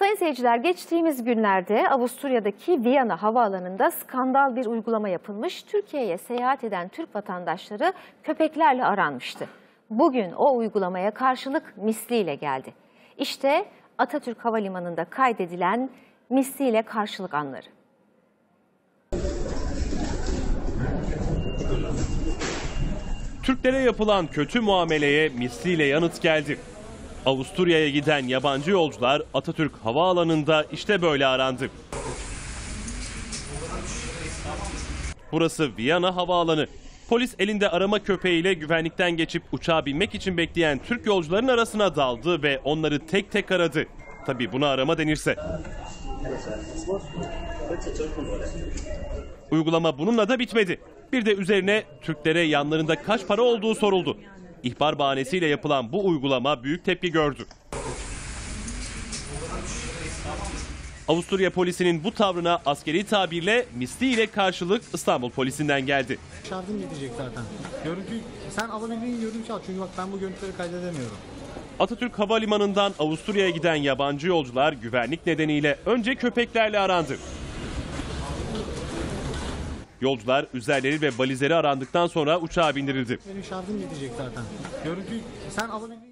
Sayın seyirciler, geçtiğimiz günlerde Avusturya'daki Viyana havaalanında skandal bir uygulama yapılmış. Türkiye'ye seyahat eden Türk vatandaşları köpeklerle aranmıştı. Bugün o uygulamaya karşılık misliyle geldi. İşte Atatürk Havalimanı'nda kaydedilen misliyle karşılık anları. Türklere yapılan kötü muameleye misliyle yanıt geldi. Avusturya'ya giden yabancı yolcular Atatürk Havaalanı'nda işte böyle arandı. Burası Viyana Havaalanı. Polis elinde arama köpeğiyle güvenlikten geçip uçağa binmek için bekleyen Türk yolcuların arasına daldı ve onları tek tek aradı. Tabii buna arama denirse. Uygulama bununla da bitmedi. Bir de üzerine Türklere yanlarında kaç para olduğu soruldu. İhbar bahanesiyle yapılan bu uygulama büyük tepki gördü. Avusturya polisinin bu tavrına askeri tabirle misliyle karşılık İstanbul polisinden geldi. Şarjım gidecek zaten. Görüntü, sen alabildiğin görüntü al çünkü bak ben bu görüntüleri kaydedemiyorum. Atatürk Havalimanı'ndan Avusturya'ya giden yabancı yolcular güvenlik nedeniyle önce köpeklerle arandı. Yolcular üzerleri ve valizleri arandıktan sonra uçağa bindirildi. Benim şarjım gidecek zaten. Görüntü, sen alabildiğin